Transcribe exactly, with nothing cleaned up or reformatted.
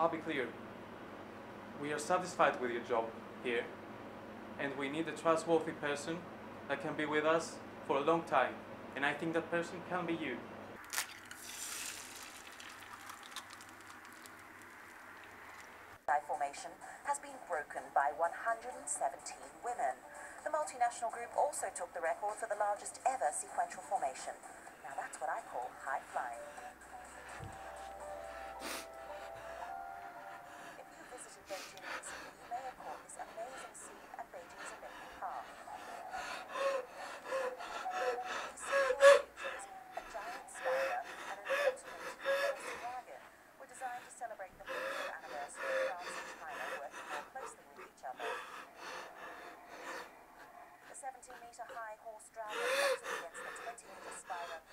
I'll be clear. We are satisfied with your job here, and we need a trustworthy person that can be with us for a long time, and I think that person can be you. Formation has been broken by one hundred seventeen women. The multinational group also took the record for the largest ever sequential formation. Now that's what I call high flying. If you visited Beijing recently, you may have caught this amazing scene at Beijing's Olympic Park. These single creatures, a giant spider and an automated horse dragon, were designed to celebrate the fiftieth anniversary of France and China working more closely with each other. The seventeen metre high horse dragon battled against the twenty metre spider